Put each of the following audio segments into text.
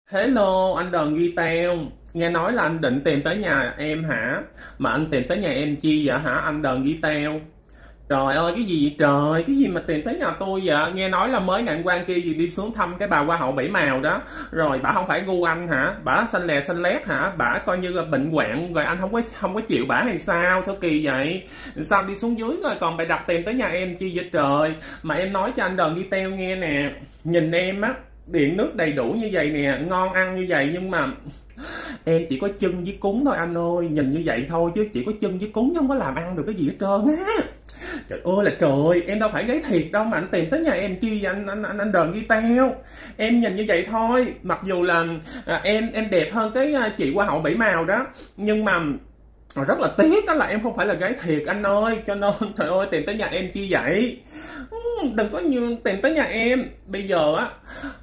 Hello, anh Đờn Guitar. Nghe nói là anh định tìm tới nhà em hả? Mà anh tìm tới nhà em chi vậy hả anh Đờn Guitar? Trời ơi, cái gì vậy trời? Cái gì mà tìm tới nhà tôi vậy? Nghe nói là mới ngày hôm qua kia gì đi xuống thăm cái bà hoa hậu bảy màu đó. Rồi bà không phải gu anh hả? Bà xanh lè xanh lét hả? Bà coi như là bệnh hoạn rồi anh không có chịu bà hay sao? Sao kỳ vậy? Sao đi xuống dưới rồi còn bày đặt tìm tới nhà em chi vậy trời? Mà em nói cho anh Đờn Guitar nghe nè. Nhìn em á, điện nước đầy đủ như vậy nè, ngon ăn như vậy nhưng mà em chỉ có chân với cúng thôi anh ơi. Nhìn như vậy thôi chứ chỉ có chân với cúng chứ không có làm ăn được cái gì hết trơn á. Trời ơi là trời, em đâu phải gái thiệt đâu mà anh tìm tới nhà em chi vậy anh Đờn Guitar. Em nhìn như vậy thôi, mặc dù là em đẹp hơn cái chị hoa hậu bảy màu đó, nhưng mà rất là tiếc đó là em không phải là gái thiệt anh ơi. Cho nên trời ơi, tìm tới nhà em chi vậy? Đừng có như tìm tới nhà em bây giờ á.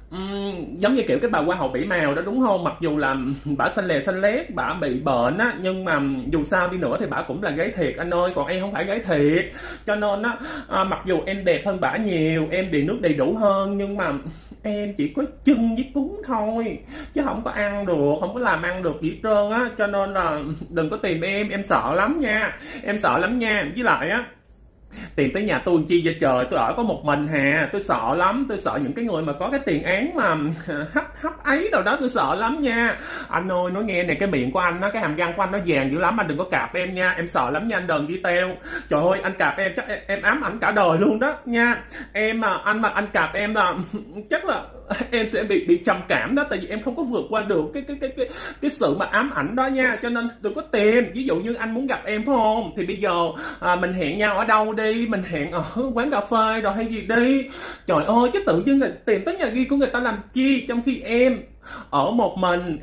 Giống như kiểu cái bà hoa hậu bảy màu đó đúng không, mặc dù là bả xanh lè xanh lét, bả bị bệnh á, nhưng mà dù sao đi nữa thì bả cũng là gái thiệt anh ơi, còn em không phải gái thiệt. Cho nên á, mặc dù em đẹp hơn bả nhiều, em điện nước đầy đủ hơn, nhưng mà em chỉ có chân với cúng thôi chứ không có ăn được, không có làm ăn được gì hết trơn á. Cho nên là đừng có tìm em sợ lắm nha, em sợ lắm nha. Với lại á, tìm tới nhà tôi làm chi vậy trời? Tôi ở có một mình hà, tôi sợ lắm. Tôi sợ những cái người mà có cái tiền án mà hấp ấy đâu đó, tôi sợ lắm nha. Anh ơi nói nghe nè, cái miệng của anh á, cái hàm răng của anh nó vàng dữ lắm, anh đừng có cạp em nha, em sợ lắm nha anh Đờn Guitar. Trời ơi, anh cạp em chắc em ám ảnh cả đời luôn đó nha. Em mà anh cạp em là chắc là em sẽ bị trầm cảm đó, tại vì em không có vượt qua được cái sự mà ám ảnh đó nha. Cho nên đừng có tìm. Ví dụ như anh muốn gặp em phải không, thì bây giờ mình hẹn nhau ở đâu đi, mình hẹn ở quán cà phê rồi hay gì đi. Trời ơi, chứ tự dưng là tìm tới nhà ghi của người ta làm chi, trong khi em ở một mình.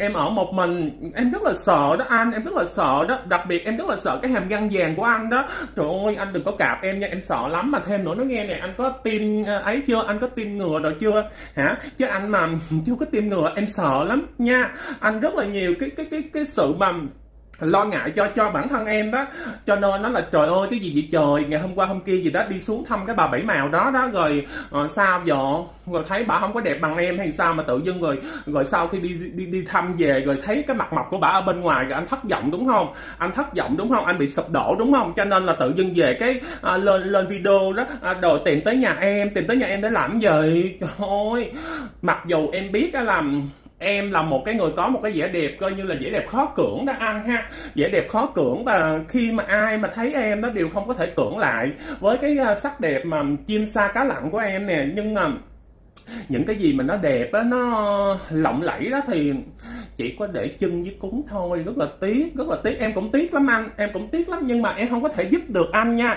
Em rất là sợ đó anh, em rất là sợ đó. Đặc biệt em rất là sợ cái hàm răng vàng của anh đó. Trời ơi, anh đừng có cạp em nha, em sợ lắm. Mà thêm nữa, nó nghe nè, anh có tiêm ấy chưa, anh có tiêm ngừa rồi chưa hả? Chứ anh mà chưa có tiêm ngừa em sợ lắm nha. Anh rất là nhiều cái sự mà lo ngại cho bản thân em đó. Cho nên nó là trời ơi, cái gì vậy trời? Ngày hôm qua hôm kia gì đó đi xuống thăm cái bà bảy màu đó đó, rồi sao giờ rồi thấy bà không có đẹp bằng em hay sao mà tự dưng rồi sau khi đi thăm về rồi thấy cái mặt mộc của bà ở bên ngoài, rồi anh thất vọng đúng không? Anh bị sụp đổ đúng không? Cho nên là tự dưng về cái lên video đó, đòi tìm tới nhà em để làm gì? Trời ơi, mặc dù em biết đó là em là một cái người có một cái vẻ đẹp coi như là vẻ đẹp khó cưỡng đó anh ha, vẻ đẹp khó cưỡng, và khi mà ai mà thấy em đó đều không có thể cưỡng lại với cái sắc đẹp mà chim sa cá lặn của em nè. Nhưng mà những cái gì mà nó đẹp á, nó lộng lẫy đó thì chỉ có để chân với cúng thôi. Rất là tiếc, em cũng tiếc lắm anh, nhưng mà em không có thể giúp được anh nha,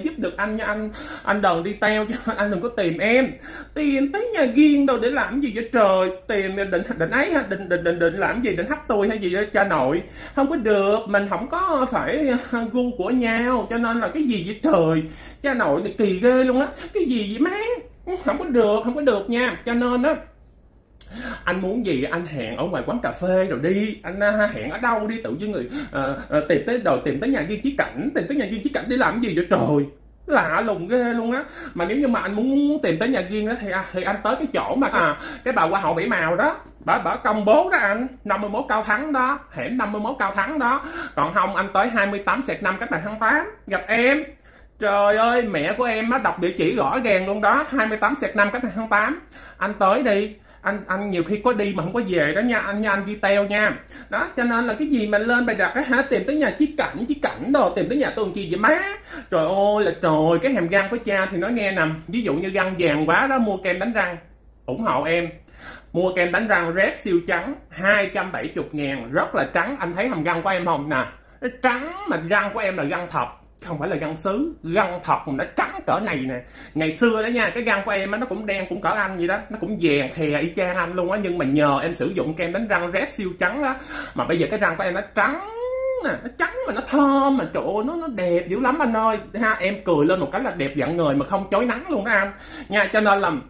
anh Đờn đi teo cho anh đừng có tìm em. Tiền tới nhà riêng đâu để làm gì vậy trời? Tiền định ấy ha, định làm gì, định hắt tôi hay gì đó cha nội? Không có được, mình không có phải gu của nhau, cho nên là cái gì vậy trời? Cha nội này kỳ ghê luôn á, cái gì vậy má? Không có được nha. Cho nên á, anh muốn gì anh hẹn ở ngoài quán cà phê rồi đi, anh hẹn ở đâu đi. Tự nhiên người tìm tới nhà viên Chí Cảnh, để làm gì vậy trời? Lạ lùng ghê luôn á. Mà nếu như mà anh muốn tìm tới nhà riêng đó thì anh tới cái chỗ mà cái bà hoa hậu bảy màu đó, bà công bố đó anh, 51 Cao Thắng đó, hẻm 51 Cao Thắng đó. Còn không anh tới 28/5 Cách Mạng Tháng 8 gặp em. Trời ơi, mẹ của em á đọc địa chỉ rõ ràng luôn đó, 28/5 Cách Mạng Tháng 8. Anh tới đi. Anh nhiều khi có đi mà không có về đó nha anh đi teo nha. Đó, cho nên là cái gì mà lên bài đặt á hả, tìm tới nhà Chí Cảnh đồ, tìm tới nhà tôi làm chi vậy má? Trời ơi là trời, cái hàm răng của cha thì nói nghe nè, ví dụ như răng vàng quá đó, mua kem đánh răng, ủng hộ em. Mua kem đánh răng Red siêu trắng 270.000, rất là trắng. Anh thấy hàm răng của em không nè, nó trắng mà răng của em là răng thật, không phải là răng sứ, răng thật mà nó trắng cỡ này nè. Ngày xưa đó nha, cái răng của em á nó cũng đen cũng cỡ anh vậy đó, nó cũng vàng thè y chang anh luôn á, nhưng mà nhờ em sử dụng kem đánh răng Red siêu trắng đó mà bây giờ cái răng của em nó trắng nè, nó trắng mà nó thơm mà trời ơi, nó đẹp dữ lắm anh ơi ha. Em cười lên một cái là đẹp dặn người mà không chói nắng luôn đó anh nha. Cho nên là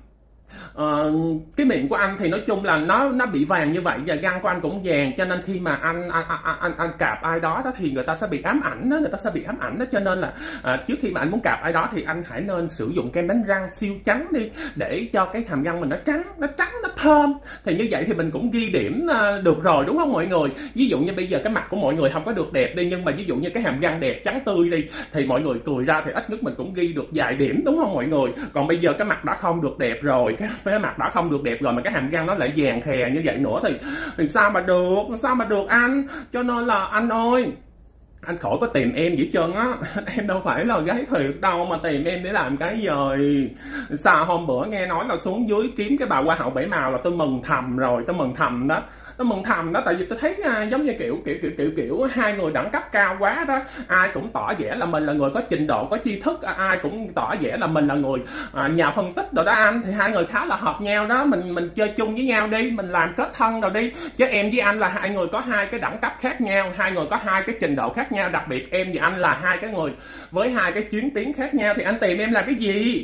Cái miệng của anh thì nói chung là nó bị vàng như vậy, và răng của anh cũng vàng, cho nên khi mà anh cạp ai đó thì người ta sẽ bị ám ảnh đó, cho nên là trước khi mà anh muốn cạp ai đó thì anh hãy nên sử dụng kem đánh răng siêu trắng đi, để cho cái hàm răng mình nó trắng, nó thơm. Thì như vậy thì mình cũng ghi điểm được rồi, đúng không mọi người? Ví dụ như bây giờ cái mặt của mọi người không có được đẹp đi, nhưng mà ví dụ như cái hàm răng đẹp trắng tươi đi, thì mọi người cười ra thì ít nhất mình cũng ghi được vài điểm, đúng không mọi người? Còn bây giờ cái mặt đã không được đẹp rồi, cái mặt đã không được đẹp rồi mà cái hàm răng nó lại vàng khè như vậy nữa thì sao mà được anh? Cho nên là anh ơi, anh khỏi có tìm em gì hết trơn á. Em đâu phải là gái thiệt đâu mà tìm em để làm cái gì. Sao hôm bữa nghe nói là xuống dưới kiếm cái bà hoa hậu bảy màu là tôi mừng thầm rồi, tôi mừng thầm đó, tại vì tôi thấy giống như kiểu hai người đẳng cấp cao quá đó, ai cũng tỏ vẻ là mình là người có trình độ, có tri thức, ai cũng tỏ vẻ là mình là người nhà phân tích rồi đó anh, thì hai người khá là hợp nhau đó, mình chơi chung với nhau đi, mình làm kết thân rồi đi, chứ em với anh là hai người có hai cái đẳng cấp khác nhau, hai người có hai cái trình độ khác nhau, đặc biệt em và anh là hai cái người với hai cái chuyến tiếng khác nhau, thì anh tìm em làm cái gì?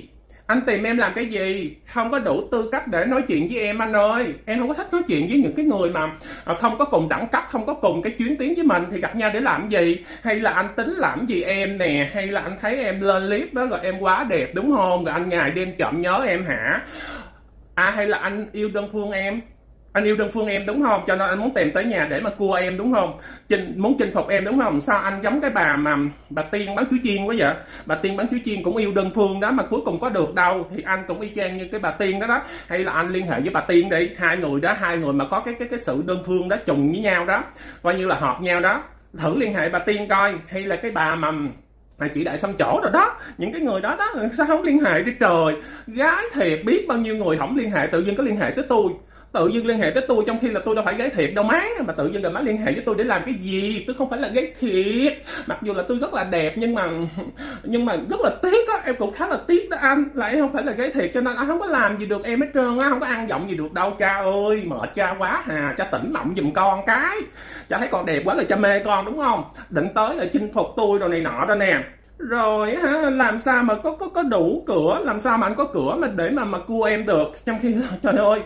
Không có đủ tư cách để nói chuyện với em anh ơi. Em không có thích nói chuyện với những cái người mà không có cùng đẳng cấp, không có cùng cái chuyến tiếng với mình, thì gặp nhau để làm gì? Hay là anh tính làm gì em nè? Hay là anh thấy em lên clip đó rồi em quá đẹp đúng không? Rồi anh ngày đêm chậm nhớ em hả? Hay là anh yêu đơn phương em? Anh yêu đơn phương em đúng không? Cho nên anh muốn tìm tới nhà để mà cua em đúng không? Muốn chinh phục em đúng không? Sao anh giống cái bà Tiên bán chuối chiên quá vậy? Bà Tiên bán chuối chiên cũng yêu đơn phương đó mà cuối cùng có được đâu. Thì anh cũng y chang như cái bà Tiên đó. Hay là anh liên hệ với bà Tiên đi, hai người mà có cái sự đơn phương đó trùng với nhau đó, coi như là hợp nhau đó. Thử liên hệ bà Tiên coi, hay là cái bà mà chị Đại Xăm Chỗ rồi đó, những cái người đó sao không liên hệ đi trời? Gái thiệt biết bao nhiêu người không liên hệ, tự nhiên có liên hệ tới tôi. Trong khi là tôi đâu phải gái thiệt đâu má, mà tự nhiên là má liên hệ với tôi để làm cái gì? Tôi không phải là gái thiệt, mặc dù là tôi rất là đẹp, nhưng mà rất là tiếc á, em cũng khá là tiếc đó anh, là em không phải là gái thiệt, cho nên anh không có làm gì được em hết trơn á, không có ăn giọng gì được đâu. Cha ơi, mệt cha quá hà, cha tỉnh mộng giùm con cái, cha thấy con đẹp quá rồi cha mê con đúng không? Định tới là chinh phục tôi rồi này nọ đó nè. Rồi làm sao mà có đủ cửa, làm sao mà anh có cửa mà để mà cua em được, trong khi trời ơi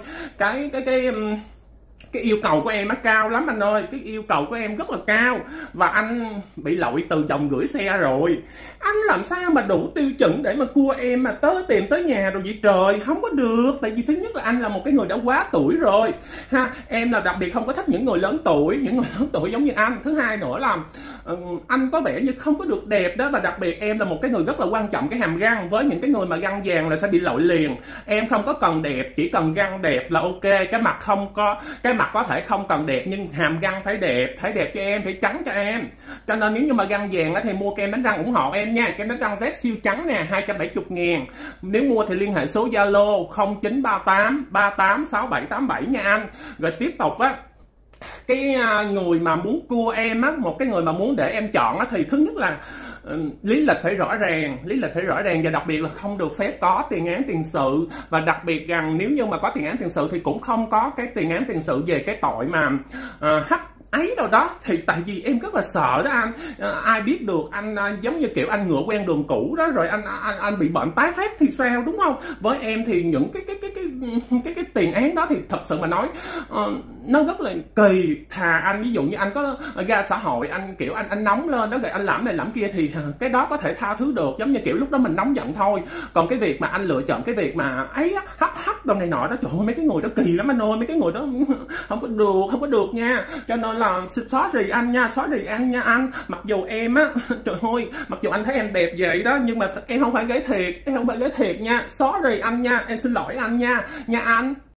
cái yêu cầu của em nó cao lắm anh ơi, cái yêu cầu của em rất là cao, và anh bị lội từ vòng gửi xe rồi. Anh làm sao mà đủ tiêu chuẩn để mà cua em mà tìm tới nhà rồi vậy trời? Không có được, tại vì thứ nhất là anh là một cái người đã quá tuổi rồi ha, em là đặc biệt không có thích những người lớn tuổi giống như anh. Thứ hai nữa là anh có vẻ như không có được đẹp đó, và đặc biệt em là một cái người rất là quan trọng cái hàm răng, với những cái người mà răng vàng là sẽ bị lội liền. Em không có cần đẹp, chỉ cần răng đẹp là ok. Cái mặt có thể không cần đẹp, nhưng hàm răng phải đẹp cho em, phải trắng cho em. Cho nên nếu như mà răng vàng thì mua kem đánh răng ủng hộ em nha. Kem đánh răng Red siêu trắng nè, 270.000. Nếu mua thì liên hệ số Zalo 0938 38 6787 nha anh. Rồi tiếp tục á, cái người mà muốn cua em á, một cái người mà muốn để em chọn á, thì thứ nhất là lý lịch phải rõ ràng, và đặc biệt là không được phép có tiền án tiền sự, và đặc biệt rằng nếu như mà có tiền án tiền sự thì cũng không có cái tiền án tiền sự về cái tội mà hách ấy đâu đó. Thì tại vì em rất là sợ đó anh, ai biết được anh giống như kiểu anh ngựa quen đường cũ đó, rồi anh bị bệnh tái phát thì sao, đúng không? Với em thì những cái tiền án đó thì thật sự mà nói nó rất là kỳ. Thà anh ví dụ như anh có ra xã hội, anh kiểu anh nóng lên đó, rồi anh làm này làm kia thì cái đó có thể tha thứ được, giống như kiểu lúc đó mình nóng giận thôi. Còn cái việc mà anh lựa chọn cái việc mà ấy hấp đồ này nọ đó, trời ơi, mấy cái người đó kỳ lắm anh ơi, mấy cái người đó không có được nha. Cho nên là sorry anh nha anh. Mặc dù em á trời ơi, mặc dù anh thấy em đẹp vậy đó, nhưng mà em không phải gái thiệt nha. Sorry anh nha, em xin lỗi anh nha anh.